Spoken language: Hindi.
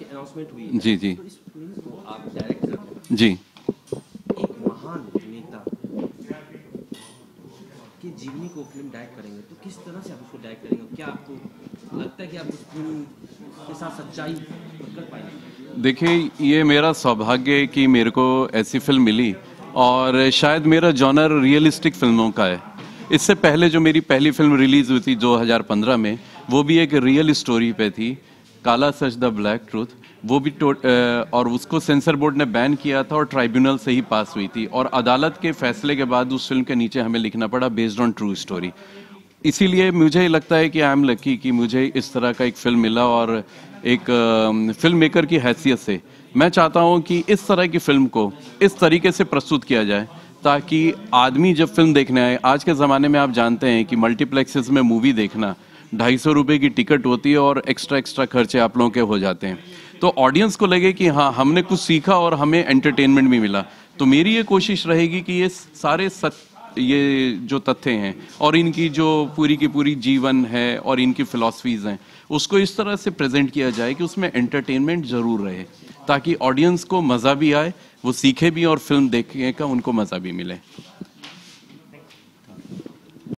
अनाउंसमेंट हुई है। जी जी तो इस फिल्म को आप डायरेक्ट कर रहे हैं, जी। एक महान नेता के जीवनी को फिल्म डायरेक्ट करेंगे, तो किस तरह से आप उसको डायरेक्ट करेंगे? क्या आपको लगता है कि आप उस फिल्म के साथ सच्चाई कर पाएंगे? देखिए, ये मेरा सौभाग्य है कि मेरे को ऐसी फिल्म मिली, और शायद मेरा जॉनर रियलिस्टिक फिल्मों का है। इससे पहले जो मेरी पहली फिल्म रिलीज हुई थी 2015 में, वो भी एक रियल स्टोरी पे थी, काला सच द ब्लैक ट्रूथ। वो भी और उसको सेंसर बोर्ड ने बैन किया था और ट्राइब्यूनल से ही पास हुई थी, और अदालत के फैसले के बाद उस फिल्म के नीचे हमें लिखना पड़ा बेस्ड ऑन ट्रू स्टोरी। इसीलिए मुझे लगता है कि आई एम लकी कि मुझे इस तरह का एक फिल्म मिला, और एक फिल्म मेकर की हैसियत से मैं चाहता हूं कि इस तरह की फिल्म को इस तरीके से प्रस्तुत किया जाए ताकि आदमी जब फिल्म देखने आए। आज के ज़माने में आप जानते हैं कि मल्टीप्लेक्सेस में मूवी देखना 250 रुपये की टिकट होती है, और एक्स्ट्रा खर्चे आप लोगों के हो जाते हैं। तो ऑडियंस को लगे कि हाँ, हमने कुछ सीखा और हमें एंटरटेनमेंट भी मिला। तो मेरी ये कोशिश रहेगी कि ये सारे ये जो तथ्य हैं और इनकी जो पूरी की पूरी जीवन है और इनकी फिलॉसफीज हैं, उसको इस तरह से प्रेजेंट किया जाए कि उसमें एंटरटेनमेंट जरूर रहे, ताकि ऑडियंस को मज़ा भी आए, वो सीखे भी और फिल्म देखने का उनको मज़ा भी मिले।